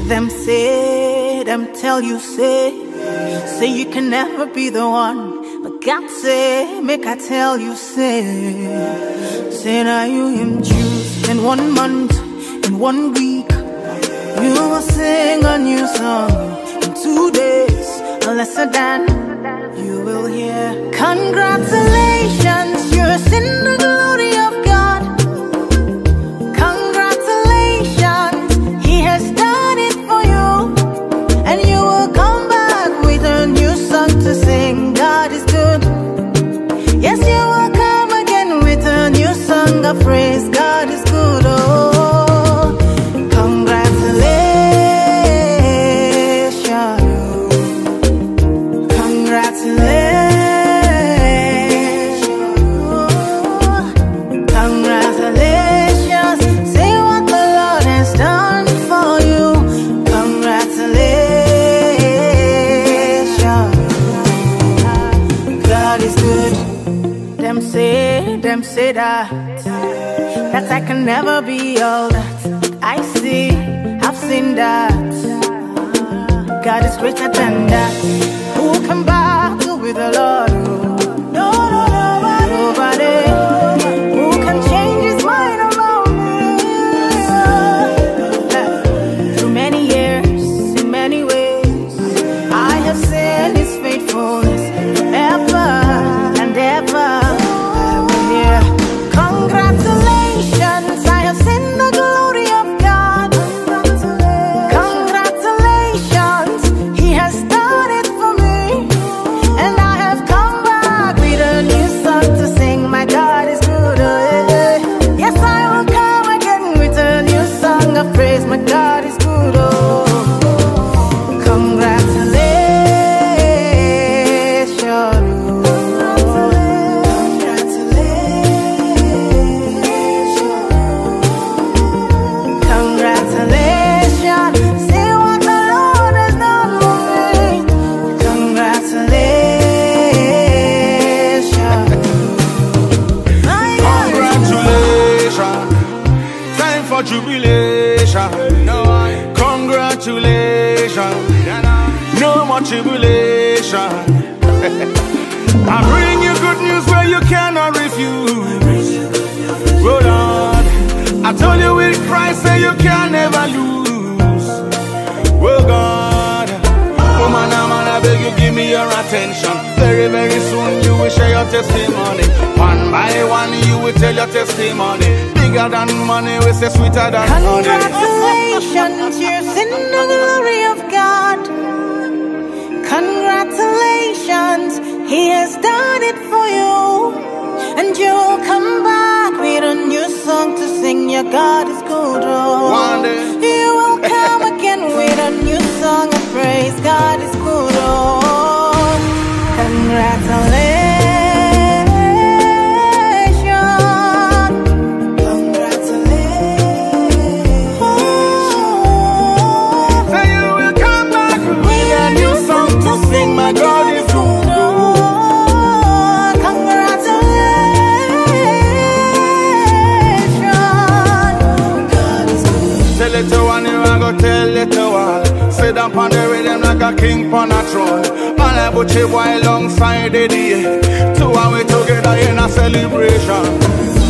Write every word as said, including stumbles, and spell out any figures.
Them say, them tell you say, say you can never be the one. But God say, make I tell you say, say now you him choose. In one month, in one week, you will sing a new song. In two days, a lesser than you will hear. Congratulations, you're in the glory of God. Congratulations, He has done it for you. And you will come back with a new song to sing. God is good. Yes, you will come again with a new song of praise. God is good. Oh, congratulations. Congratulations. Congratulations. Say what the Lord has done for you. Congratulations. God is good. Them say, them say that that I can never be all that I see. I've seen that God is greater than that. Who can battle with the Lord? No, no, nobody. Nobody. Who can change His mind around me? Through many years, in many ways, I have seen His faithfulness ever and ever. Congratulations, I have seen the glory of God. Congratulations, He has done it for me. And I have come back with a new song to sing. My God is good. Oh, yeah. Yes, I will come again with a new song of praise. My God is good. Oh, congratulations. Jubilation, no, congratulations, no more tribulation. I bring you good news where you cannot refuse. Oh Lord, I told you with Christ that you can never lose. Oh God, woman, oh man, I beg you give me your attention. Very, very soon you will share your testimony. One by one you will tell your testimony. Bigger than money, we say sweeter than honey. Congratulations, you're in the glory of God. Congratulations, He has done it for you. And you'll come back with a new song to sing. Your God is good. Oh, one day you will come again with a new song of praise. God is good. Oh, congratulations. My God is good. Oh, congratulations. God is good. Tell it to one, you want go tell it to all. Sit down on the rhythm like a king on a throne. All I put you boy alongside the day. Two and we together in a celebration.